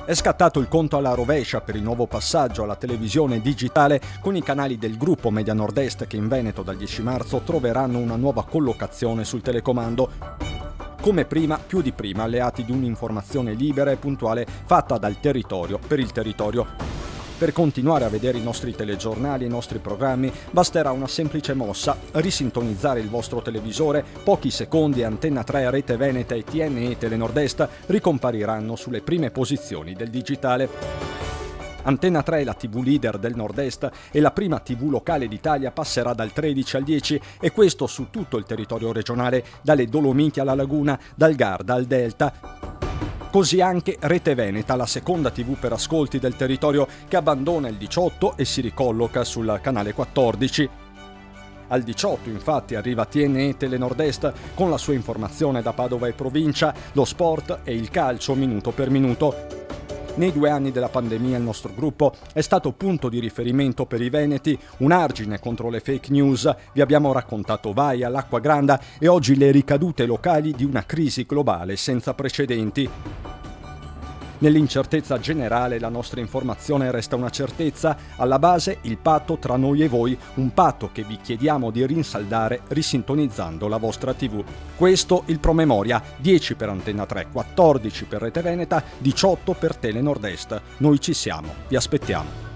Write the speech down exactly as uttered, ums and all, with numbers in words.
È scattato il conto alla rovescia per il nuovo passaggio alla televisione digitale con i canali del gruppo Media Nord-Est che in Veneto dal dieci marzo troveranno una nuova collocazione sul telecomando. Come prima, più di prima, alleati di un'informazione libera e puntuale fatta dal territorio per il territorio. Per continuare a vedere i nostri telegiornali e i nostri programmi basterà una semplice mossa: risintonizzare il vostro televisore, pochi secondi e Antenna tre, Rete Veneta e T N E Telenord-Est ricompariranno sulle prime posizioni del digitale. Antenna tre è la tivù leader del Nord-Est e la prima tivù locale d'Italia passerà dal tredici al dieci, e questo su tutto il territorio regionale, dalle Dolomiti alla Laguna, dal Garda al Delta. Così anche Rete Veneta, la seconda tivù per ascolti del territorio, che abbandona il diciotto e si ricolloca sul canale quattordici. Al diciotto infatti arriva T N E Telenord-Est con la sua informazione da Padova e provincia, lo sport e il calcio minuto per minuto. Nei due anni della pandemia il nostro gruppo è stato punto di riferimento per i veneti, un argine contro le fake news. Vi abbiamo raccontato Vaia, l'Acqua Granda e oggi le ricadute locali di una crisi globale senza precedenti. Nell'incertezza generale la nostra informazione resta una certezza, alla base il patto tra noi e voi, un patto che vi chiediamo di rinsaldare risintonizzando la vostra tivù. Questo il promemoria: dieci per Antenna tre, quattordici per Rete Veneta, diciotto per Telenord-Est. Noi ci siamo, vi aspettiamo.